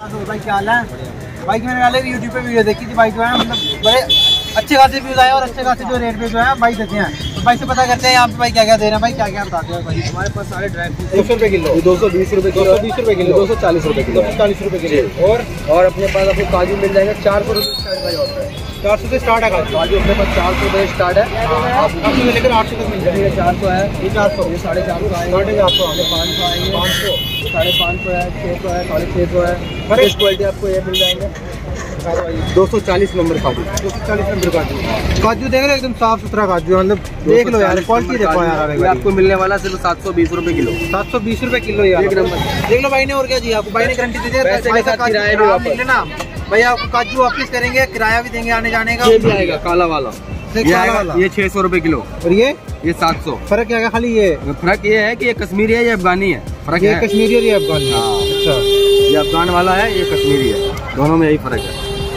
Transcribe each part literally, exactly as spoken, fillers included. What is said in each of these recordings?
भाई क्या हाल है भाई? मैंने वाले यूट्यूब पे वीडियो देखी थी भाई, जो है मतलब बड़े अच्छे खासे व्यूज आए और अच्छे खासे जो रेट पे जो है भाई देते हैं। तो भाई से पता करते हैं यहाँ पे भाई क्या क्या दे रहे हैं, भाई क्या क्या बताते हैं भाई। हमारे पास सारे ड्राई फ्रूट दो सौ रुपये किलो, दो सौ बीस रुपये किलो, दो सौ बीस रुपये किलो, दो सौ चालीस रुपये किलो, चालीस रुपये किलो। और और अपने पास आपको काजू मिल जाएगा चार सौ रुपये स्टार्ट का होता है, चार सौ से स्टार्ट है काजू। काजू अपने पास चार सौ रुपये स्टार्ट है, आप से लेकर आठ सौ तक मिल जाएगा। चार सौ है, ये चार सौ, ये साढ़े चार सौ आएंगे, साढ़े चार सौ आएंगे, पाँच सौ आएंगे, पाँच सौ, साढ़े पाँच सौ है, छः सौ है, साढ़े छः सौ है। फ्रेश क्वालिटी आपको ये मिल जाएंगे दो सौ चालीस नंबर काजू, दो सौ चालीस नंबर काजू। काजू देख लो एकदम साफ सुथरा काजू, मतलब देख लो यार क्वालिटी देखो यार। ये आपको मिलने वाला सिर्फ सात सौ बीस रुपए किलो, सात सौ बीस रुपए किलो यार, एक नंबर। देख लो भाई ने और क्या जी आपको भाई ने गारंटी दी है, किराया भी वापस लेना भाई, आपको काजू वापस करेंगे, किराया भी देंगे आने जाने का। ये भी आएगा काला वाला, ये आएगा ये छह सौ रुपए किलो, और ये ये सात सौ। फर्क क्या है? खाली ये फर्क ये है कि ये कश्मीरी है, ये अफगानी है। फर्क ये कश्मीरी और ये अफगानी। अच्छा, ये अफगान वाला है, ये कश्मीरी है, दोनों में यही फर्क है।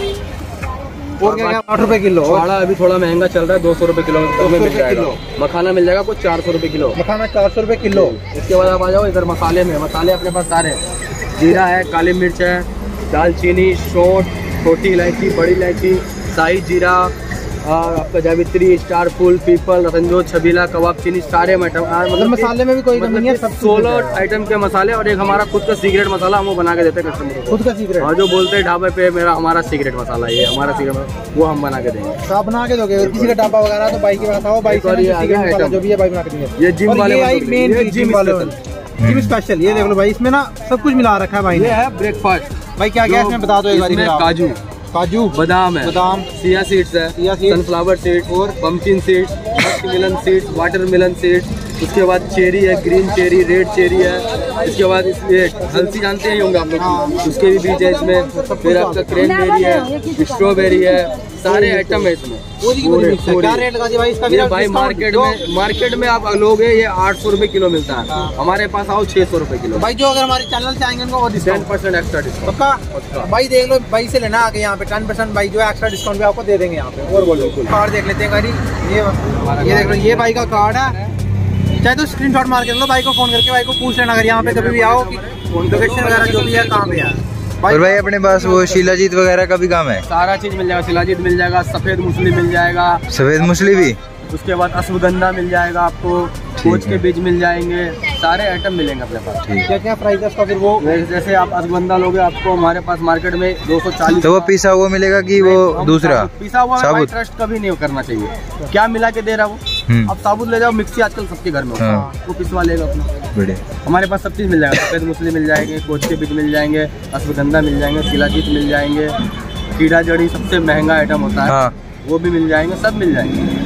और क्या क्या? आठ रुपए किलो। आड़ा अभी थोड़ा महंगा चल रहा है, दो सौ रुपए किलो में मिल जाएगा। मखाना मिल जाएगा कुछ चार सौ रुपए किलो, मखाना चार सौ रुपए किलो। इसके बाद आप आ जाओ इधर मसाले में। मसाले अपने पास सारे हैं, जीरा है, काली मिर्च है, दालचीनी, सौंठ, छोटी इलायची, बड़ी इलायची, शाही जीरा, और आपका जावित्री, स्टार फूल, पीपल, रतनजोत, छबीला, कबाब चीनी, सारे आइटम मतलब मसाले में भी कोई कमी नहीं है, सब सोलह आइटम के मसाले। और एक हमारा खुद का सीक्रेट मसाला हम वो बना के देते हैं कस्टमर को, खुद का सीक्रेट। और जो बोलते हैं ढाबे पे मेरा हमारा सीक्रेट मसाला, ये हमारा सीक्रेट, वो हम बना के देंगे। तो आप बना के दोगे? किसी का ढाबा वगैरह तो बाइक के पास आओ, बाइक जो भी है बाइक बना के देंगे। ये जिम वाले, मेन जिम वाले जिम स्पेशल। ये देख लो भाई, इसमें ना सब कुछ मिला रखा है भाई। ये है ब्रेकफास्ट भाई, क्या क्या इसमें बता दो एक बार। काजू काजू, बादाम है, बादाम, चिया सीड्स है, चिया सीड्स, सनफ्लावर सीड्स, और pumpkin seeds, musk melon seeds, watermelon seeds. उसके बाद चेरी है, ग्रीन चेरी, रेड चेरी है। इसके बाद इसमें हल्सी जानते ही होंगे आप लोग, उसके भी बीज है इसमें। फिर आपका क्रैनबेरी है, स्ट्रॉबेरी है, सारे आइटम है इसमें। क्या रेट लगा दी भाई इसका? ये भाई मार्केट में मार्केट में आप लोगे ये आठ सौ रुपए किलो मिलता है, हमारे पास आओ छह सौ रुपए किलो। भाई जो अगर हमारे चैनल से आएंगे उनको टेन परसेंट एक्स्ट्रा डिस्काउंट पक्का। भाई देख लो, भाई से लेना आगे यहाँ पे टेन परसेंट भाई जो है एक्स्ट्रा डिस्काउंट भी आपको दे देंगे यहाँ पे। और बोलो कार्ड देख लेते हैं गाड़ी, ये ये देख लो, ये भाई का कार्ड है, चाहे तो स्क्रीनशॉट मार के लो, भाई को फोन करके भाई को पूछ लेना अगर यहाँ पे कभी भी आओ कि लोकेशन वगैरह जो भी है कहाँ पे है। और भाई अपने पास वो शिलाजीत वगैरह का भी काम है, सारा चीज मिल जाएगा। शिलाजीत मिल जाएगा, सफेद मूसली मिल जाएगा, सफेद मूसली भी। उसके बाद अश्वगंधा मिल जाएगा आपको, कोच के बीज मिल जाएंगे, सारे आइटम मिलेंगे अपने पास। क्या क्या प्राइस है उसका? फिर वो जैसे आप अश्वगंधा लोगे आपको हमारे पास मार्केट में दो सौ चालीस। तो वो पिसा हुआ मिलेगा कि वो दूसरा? पिसा हुआ साबुत ट्रस्ट कभी नहीं करना चाहिए, क्या मिला के दे रहा वो। अब साबुत ले जाओ, मिक्सी आजकल सबके घर में होता है, वो पिसवा लेगा अपना। हमारे पास सब चीज मिल जाएगा, सफेद मूसली मिल जाएंगे, कोच के बीज मिल जाएंगे, अश्वगंधा मिल जाएंगे, शिलाजीत मिल जाएंगे, कीड़ा जड़ी सबसे महंगा आइटम होता है वो भी मिल जाएंगे, सब मिल जाएंगे।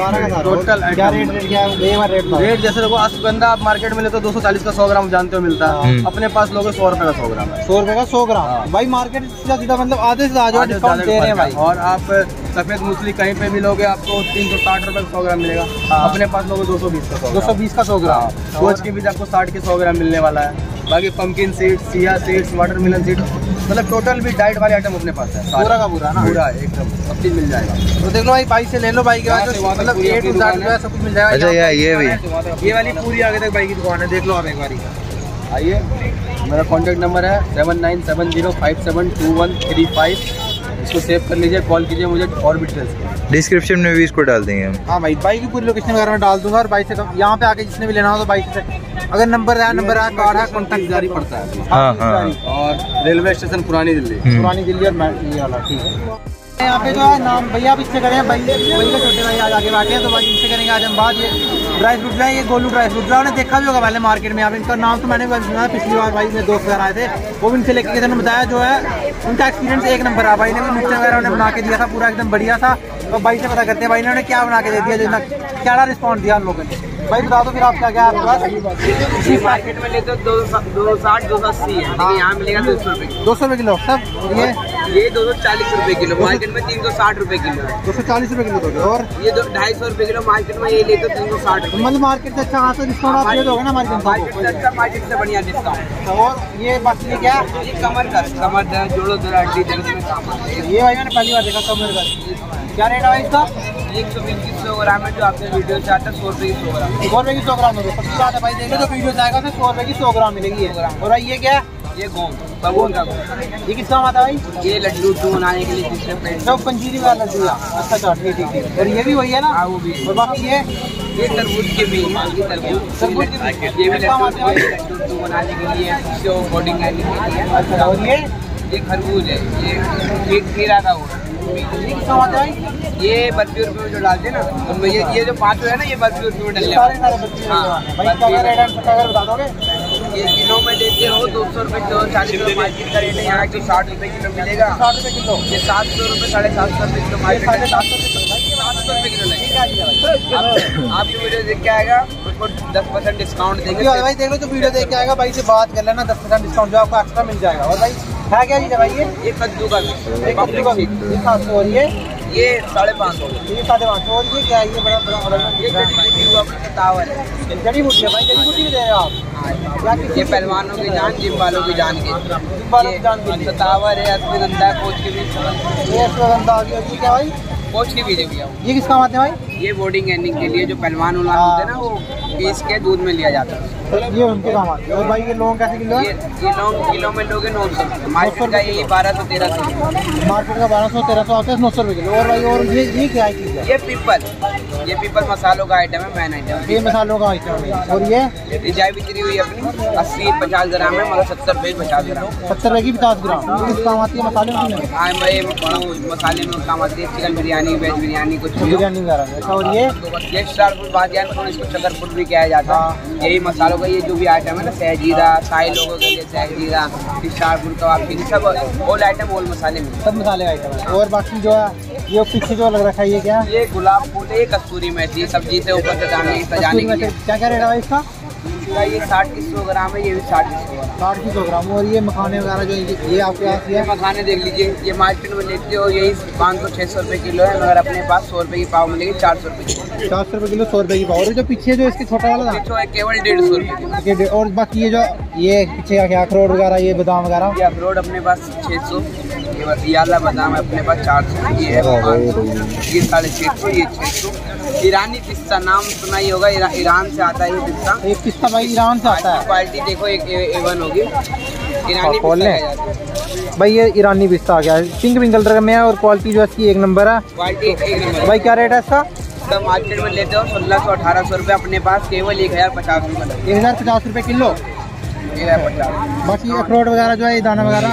टोटल क्या रेट क्या रेट रेट जैसे देखो, अश्वगंधा आप मार्केट में ले तो दो सौ चालीस का सौ ग्राम जानते हो मिलता है, अपने पास लोगे सौ रुपए का सौ ग्राम है, सौ रुपए का सौ ग्राम भाई। मार्केट सीधा सीधा मतलब आधे से आधे डिस्काउंट दे रहे हैं भाई। और आप सफेद मूसली कहीं पे भी लोगे आपको तीन सौ साठ रुपए का सौ ग्राम मिलेगा, अपने पास लोगे दो सौ बीस का दो सौ बीस का सौ ग्राम। कोच के बीच आपको साठ के सौ ग्राम मिलने वाला है। बाकी pumpkin seeds, chia seeds, watermelon seeds, मतलब टोटल भी डाइट वाले आइटम अपने पास है, पूरा का पूरा ना, पूरा एकदम सब चीज मिल जाएगा। तो देख लो भाई, बाइक से ले लो, बाइक के बाद मतलब ए टू जेड जो है सब कुछ मिल जाएगा। अच्छा यार ये भी, ये वाली पूरी आगे तक बाइक की दुकान है, देख लो आप एक बारी। आइए, मेरा कॉन्टैक्ट नंबर है seven nine seven zero five seven two one three five, इसको सेव कर लीजिए, कॉल कीजिए मुझे और भी डिटेल्स डिस्क्रिप्शन में भी इसको डाल देंगे हम। हाँ भाई, बाइक की पूरी लोकेशन वगैरह में डाल दूंगा। और बाइक से यहाँ पे आके जिसने भी लेना हो तो बाइक से अगर नंबर है नंबर है कार्ड है, कॉन्टैक्ट जारी पड़ता है। हाँ, हाँ। और रेलवे स्टेशन पुरानी दिल्ली, पुरानी दिल्ली और ये वाला ठीक है। यहाँ पे जो है नाम भैया आप इससे करें, भाई भाई का छोटे भाई आज आगे बैठे हैं तो भाई इनसे करेंगे आज हम बात। ये ड्राई फ्रूट है, ये गोलू ड्राई फ्रूट है, उन्हें देखा भी होगा पहले मार्केट में। आप इनका नाम तो मैंने भी सुना, पिछली बार भाई मेरे दोस्त वगैरह आए थे वो भी इनसे लेके गए थे, उन्होंने बताया जो है उनका एक्सपीरियंस एक नंबर है भाई ने भी मिक्सर वगैरह उन्हें बना के दिया था, पूरा एकदम बढ़िया था। तो भाई से पता करते हैं भाई ने क्या बना के दे दिया, जितना क्या रिस्पॉन्स दिया उन लोगों ने। भाई बता दो फिर आप क्या क्या आपके पास? मार्केट में लेते दो दो साठ दो सौ अस्सी है, लेकिन यहाँ मिलेगा दो सौ रुपये दो सौ रुपये किलो सब। ये ये दो सौ चालीस रुपये किलो, मार्केट में तीन सौ साठ रुपये किलो है। दो सौ चालीस रुपये किलो दोगे, और ये दो ढाई सौ रुपये किलो, मार्केट में ये लेते तीन सौ साठ। मतलब मार्केट से अच्छा खासा डिस्काउंट आप दे दोगे ना मार्केट से? अच्छा, मार्केट से बढ़िया डिस्काउंट। और ये बाकी ये क्या? ये कमर का, कमर दर्द, जोड़ों दर्द, हड्डी दर्द में काम आता है। ये भाई मैंने पहली बार देखा कमर का। क्या रेट है इसका? एक सौ बीस सौ ग्राम है, जो आपने वीडियो से आता है सौ रुपये की सौ ग्राम, सौ रुपये की सौ ग्राम होगा। सबसे ज्यादा भाई देख लो तो वीडियो से आएगा तो सौ रुपये की सौ ग्राम मिलेगी। और भाई ये क्या? ये गोंद बबून का। ये किस काम आता है भाई? ये लड्डू टू बनाने के लिए जिससे पेट सब पंजीरी वाला लड्डू है। अच्छा अच्छा ठीक ठीक ठीक। और ये भी वही है ना? हाँ वो भी। और बाकी ये ये तरबूज के भी ये तरबूज तरबूज के भी। ये भी लड्डू ये लड्डू टू बनाने के लिए जो बॉडी करने के लिए। अच्छा और ये ये खरबूज है, ये एक खीरा का हुआ। ये किस काम आता है? ये बर्फी उर्फी में जो डालते हैं ना उनमें ये ये जो पाँच है ना ये बर्फी उर्फी में डलने सारे सारे बच्चे हाँ, भाई क्या रेट है पता कर बता दोगे? ये किलो में देते हो दो सौ रुपये किलो, चालीस रुपये मार्केट का रेट है। यहाँ की साठ रुपये किलो मिलेगा। साठ रुपए किलो। ये सात सौ रुपये साढ़े सात सौ रुपये किलो मार्केट साढ़े है। सात सौ किलो सात सौ रुपये किलो लगेगा। आप- आपकी वीडियो देख के आएगा उसको दस परसेंट डिस्काउंट देंगे। भाई देख लो तो वीडियो देख के आएगा भाई से बात कर लेना, दस परसेंट डिस्काउंट जो आपको एक्स्ट्रा मिल जाएगा। और भाई है क्या चीज़ है भाई ये? ये कद्दू का एक कद्दू का बीज, ये सात सौ। और ये ये साढ़े पाँच सौ। ये साढ़े पाँच सौ। और ये क्या है? ये बड़ा बड़ा बड़ा ये जड़ी बूटी हुआ तावर है। जड़ी बूटी है भाई। जड़ी बूटी भी दे रहे हो आप? क्या ये पहलवानों की जान, जिम वालों की जान के जिम वालों की जान के लिए। तावर है, अश्वगंधा, कोच के बीज। ये अश्वगंधा आ गया। ये क्या भाई? कोच के बीज भी आओ। ये किस काम आते हैं भाई? ये बॉडी गेनिंग के लिए जो पहलवान उलवान होते हैं ना वो पीस के दूध में लिया जाता है। ये उनके काम आते हैं। और भाई ये लौंग कैसे किलो ये है? ये लौंग किलो में लोगे नौ सौ, मार्केट का यही बारह सौ तेरह सौ। मार्केट का बारह सौ तेरह सौ आता है, नौ सौ रुपये किलो। और भाई और ये ये क्या चीज़ है? ये पीपल, ये पीपल मसालों का आइटम है, मैन आइटम। ये मसालों का आइटम है। और ये ये चाय बिक्री हुई अपनी अस्सी पचास ग्राम है, मगर सत्तर रुपये पचास ग्राम। सत्तर रुपये की पचास ग्राम। ये किस काम आती है? मसाले में हाँ भाई मसाले में काम आती है, चिकन बिरयानी, वेज बिरयानी, कुछ भी हो। बिरयानी वगैरह। अच्छा और ये ये स्टारपुर बाजियानपुर, इसको चकरपुर भी किया जाता है। यही मसालों का ये जो भी आइटम है ना, सहजीरा, साई लोगों के लिए सहजीरा, स्टारपुर कबाब की सब ऑल आइटम ऑल मसाले में सब मसाले आइटम है। और बाकी जो है ये पीछे जो लग रखा है ये क्या? ये गुलाब फूल है, ये कस्तूरी मेथी सब्जी से ऊपर सजाने सजाने के लिए। क्या क्या रेट है भाई इसका? इसका ये साठ की सौ ग्राम है, ये भी साठ की सौ ग्राम। साठ की सौ ग्राम। और ये मखाने वगैरह जो ये, ये आपके पास ये ये मखाने देख लीजिए, ये मार्केट में लेते हो यही पाँच सौ छः सौ रुपये किलो है, मगर अपने पास सौ रुपये की पाव मिलेगी, चार सौ रुपये किलो। चार सौ रुपये किलो, सौ रुपये की पाव। और जो पीछे जो इसके छोटा वाला था पीछे है केवल डेढ़ सौ रुपये ये। और बाकी ये जो ये पीछे का क्या अखरोट वगैरह, ये बादाम वगैरह? ये अखरोट अपने पास छः सौ, ये याला बादाम है अपने पास चार सौ, ये है पाँच सौ, ये साढ़े छः सौ, ये छः सौ। ईरानी पिस्ता नाम सुना ही होगा, ईरा, ईरान से आता है ये पिस्ता। एक पिस्ता भाई ईरान से आता है। क्वालिटी देखो एक एवन होगी, ईरानी खोल लें। पिस्ता है। भाई ये ईरानी पिस्ता आ गया है, पिंक पिंक कलर में है। और क्वालिटी जो है इसकी एक नंबर है। क्वालिटी एक नंबर। भाई क्या रेट है इसका? सब मार्केट में लेते हो सोलह सौ अठारह सौ रुपये, अपने पास केवल एक हज़ार पचास रुपये। एक हज़ार पचास रुपये किलो। एक हज़ार पचास। बाकी अखरोट वगैरह जो है दाना वगैरह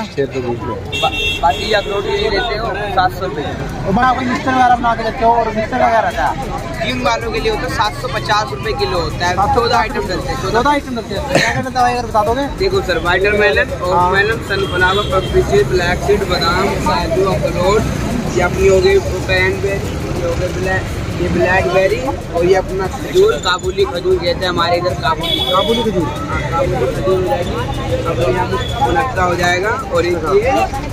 बा, बाकी ये अखरोट ये लेते हो सात सौ रुपये। और बड़ा कोई मिक्सर वगैरह बना के देते हो? और मिक्सर वगैरह का जिम वालों के लिए होता है सात सौ पचास रुपये किलो होता है। चौदह आइटम डलते हैं, चौदह आइटम डलते हैं। क्या क्या डलता है भाई अगर बता दोगे? देखो सर, वाटर मेलन, और मेलन, सनफ्लावर, पपीसी, ब्लैक सीड, बादाम, काजू, अखरोट, ये अपनी हो गई क्रैनबेरी, ये हो गई ब्लैक ये ब्लैकबेरी, और ये अपना खजूर, काबुली खजूर कहते हैं हमारे इधर, काबुली काबुली खजूर। हाँ, काबुली खजूर हो जाएगी। अब यहाँ मुनक्का हो जाएगा। और एक ये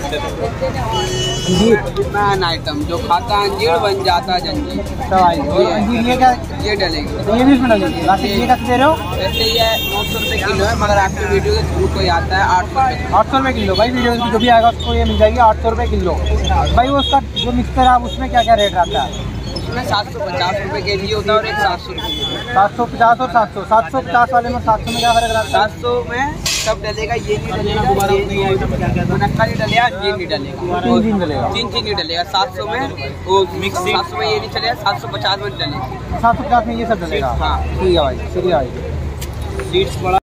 अंजीर, मैन आइटम जो खाता अंजीर बन जाता जंजीर। और अंजीर ये क्या? ये डलेगी। ये भी इसमें लगेगी। बाकी ये कैसे दे रहे हो? वैसे ये नौ सौ रुपये किलो है, मगर आपकी वीडियो के थ्रू कोई आता है आठ सौ रुपये। आठ सौ रुपये किलो। भाई वीडियो जो भी आएगा उसको ये मिल जाएगी आठ सौ रुपये किलो। भाई वो उसका जो मिक्सर है उसमें क्या क्या रेट रहता है? उसमें सात सौ पचास रुपये के जी होता है और एक सात सौ रुपये। सात सौ पचास और सात सौ सात सौ पचास वाले में सात सौ में क्या फर्क रहता है? सात सौ में सब डलेगा, ये नहीं डलेगा, मुनक्का नहीं डलेगा, ये नहीं डलेगा, तीन दिन डलेगा। तीन चीज नहीं डलेगा। सात सौ में वो मिक्स, सात सौ में ये नहीं चलेगा, सात सौ पचास में डलेगा। सात सौ पचास में ये सब डलेगा। हाँ ठीक है भाई, शुक्रिया भाई। सीट्स बड़ा